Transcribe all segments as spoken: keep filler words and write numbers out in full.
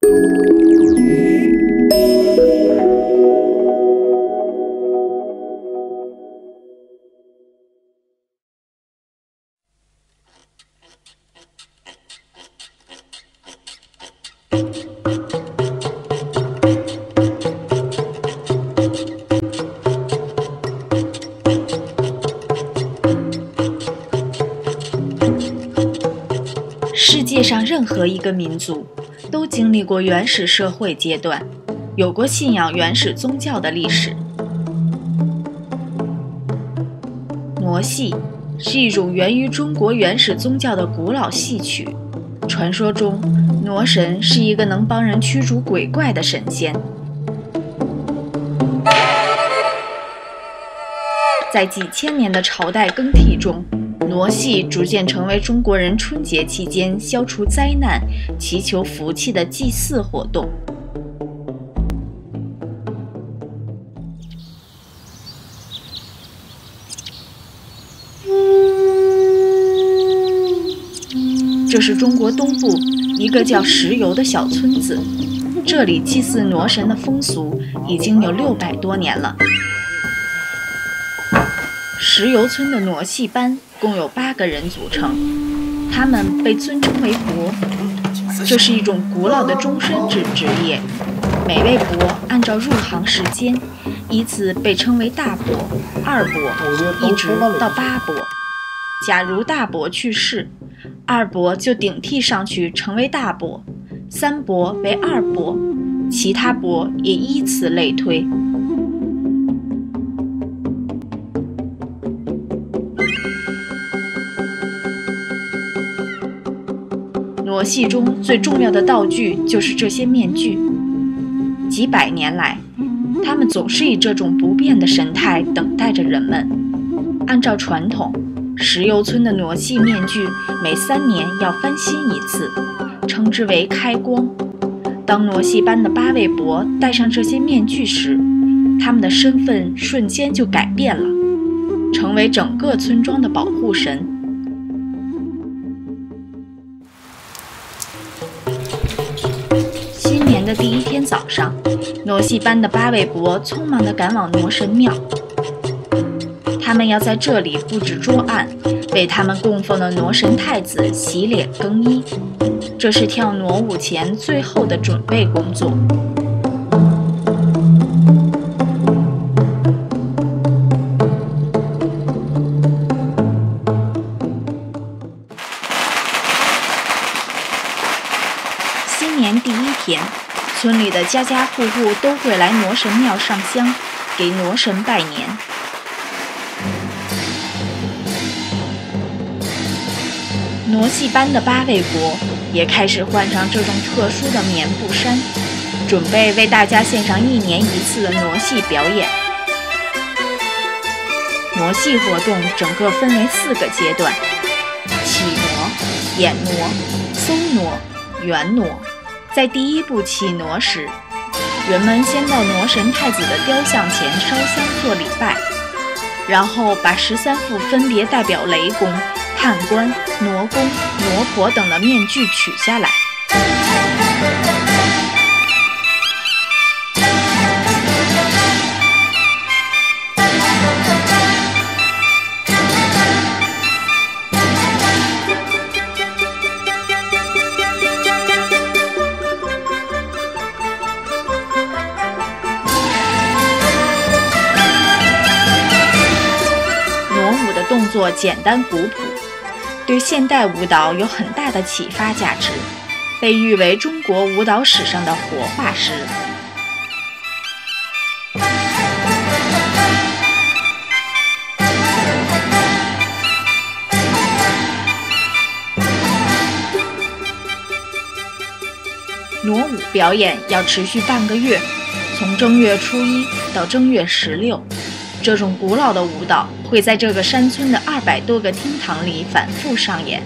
世界上任何一个民族都经历过原始社会阶段，有过信仰原始宗教的历史。傩戏是一种源于中国原始宗教的古老戏曲，传说中傩神是一个能帮人驱逐鬼怪的神仙。在几千年的朝代更替中，傩戏逐渐成为中国人春节期间消除灾难、祈求福气的祭祀活动。这是中国东部一个叫石油的小村子，这里祭祀傩神的风俗已经有六百多年了。石油村的傩戏班共有八个人组成，他们被尊称为伯，这是一种古老的终身制职业。每位伯按照入行时间，依次被称为大伯、二伯，一直到八伯。假如大伯去世，二伯就顶替上去成为大伯，三伯为二伯，其他伯也依此类推。傩戏中最重要的道具就是这些面具，几百年来，他们总是以这种不变的神态等待着人们。按照传统，石油村的傩戏面具每三年要翻新一次，称之为开光。当傩戏班的八位伯戴上这些面具时，他们的身份瞬间就改变了，成为整个村庄的保护神。新年的第一天早上，傩戏班的八位伯匆忙地赶往傩神庙。他们要在这里布置桌案，为他们供奉的傩神太子洗脸更衣，这是跳傩舞前最后的准备工作。新年第一天，村里的家家户户都会来傩神庙上香，给傩神拜年。傩戏班的八位伯也开始换上这种特殊的棉布衫，准备为大家献上一年一次的傩戏表演。傩戏活动整个分为四个阶段：起傩、演傩、搜傩、圆傩。在第一步起傩时，人们先到傩神太子的雕像前烧香做礼拜，然后把十三副分别代表雷公、判官、傩公、傩婆等的面具取下来。动作简单古朴，对现代舞蹈有很大的启发价值，被誉为中国舞蹈史上的活化石。傩舞表演要持续半个月，从正月初一到正月十六。这种古老的舞蹈会在这个山村的二百多个厅堂里反复上演。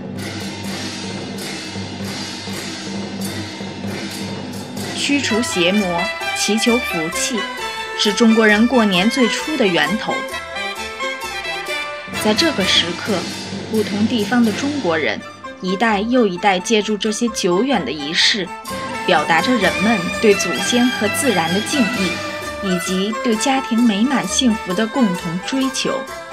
驱除邪魔，祈求福气，是中国人过年最初的源头。在这个时刻，不同地方的中国人一代又一代借助这些久远的仪式， 表达着人们对祖先和自然的敬意，以及对家庭美满幸福的共同追求。